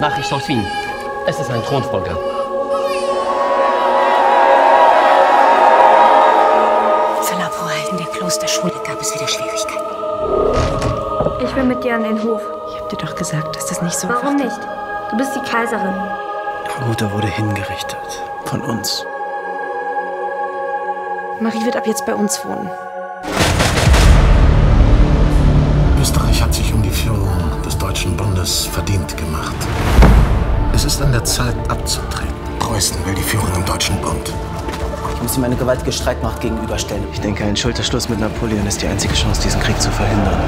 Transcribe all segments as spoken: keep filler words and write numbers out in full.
Nachricht aus Wien. Es ist ein Thronfolger. Verlaubung, in der Klosterschule gab es wieder Schwierigkeiten. Ich will mit dir an den Hof. Ich hab dir doch gesagt, dass das nicht so Warum wird. nicht? Du bist die Kaiserin. Guter wurde hingerichtet. Von uns. Marie wird ab jetzt bei uns wohnen. Österreich hat sich um die Führung des Deutschen Bundes verdient gemacht. Es ist an der Zeit, abzutreten. Preußen will die Führung im Deutschen Bund. Ich muss ihm eine gewaltige Streitmacht gegenüberstellen. Ich denke, ein Schulterschluss mit Napoleon ist die einzige Chance, diesen Krieg zu verhindern.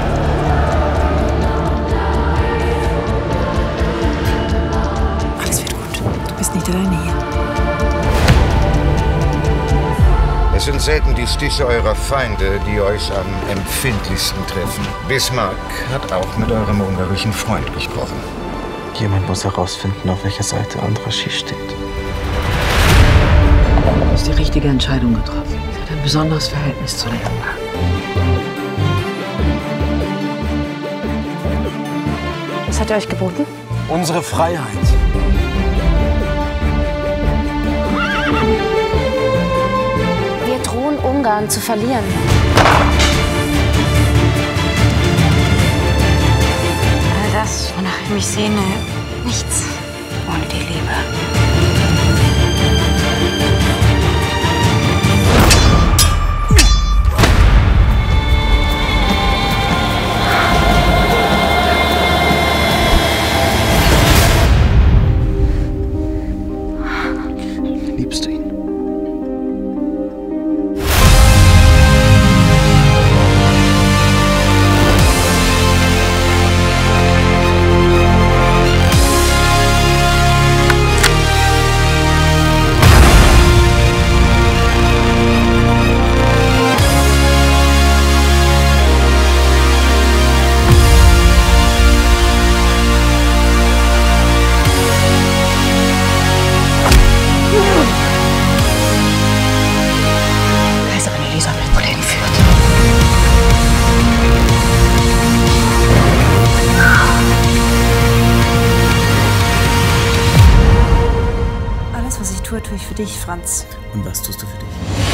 Alles wird gut. Du bist nicht alleine hier. Es sind selten die Stiche eurer Feinde, die euch am empfindlichsten treffen. Bismarck hat auch mit eurem ungarischen Freund gesprochen. Jemand muss herausfinden, auf welcher Seite Andrassy steht. Du hast die richtige Entscheidung getroffen. Sie hat ein besonderes Verhältnis zu den Ungarn. Was hat er euch geboten? Unsere Freiheit. Wir drohen Ungarn zu verlieren. All das, wonach ich mich sehne, nichts ohne die Liebe. Liebst du ihn? Kaiserin Elisabeth wurde entführt. Alles, was ich tue, tue ich für dich, Franz. Und was tust du für dich?